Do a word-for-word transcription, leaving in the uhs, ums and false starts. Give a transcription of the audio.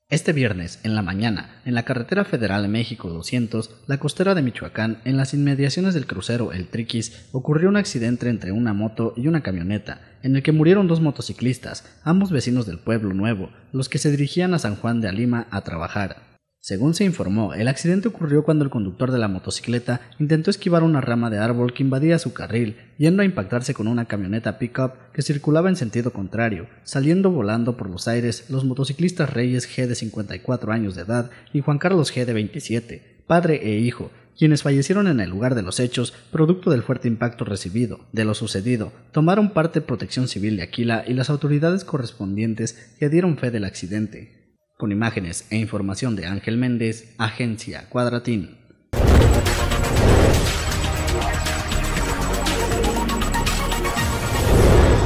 Este viernes, en la mañana, en la carretera federal México doscientos, la costera de Michoacán, en las inmediaciones del crucero El Triquis, ocurrió un accidente entre una moto y una camioneta, en el que murieron dos motociclistas, ambos vecinos del Pueblo Nuevo, los que se dirigían a San Juan de Alima a trabajar. Según se informó, el accidente ocurrió cuando el conductor de la motocicleta intentó esquivar una rama de árbol que invadía su carril, yendo a impactarse con una camioneta pick-up que circulaba en sentido contrario, saliendo volando por los aires los motociclistas Reyes G de cincuenta y cuatro años de edad y Juan Carlos G de veintisiete, padre e hijo, quienes fallecieron en el lugar de los hechos producto del fuerte impacto recibido. De lo sucedido, tomaron parte Protección Civil de Aquila y las autoridades correspondientes que dieron fe del accidente. Con imágenes e información de Ángel Méndez, Agencia Cuadratín.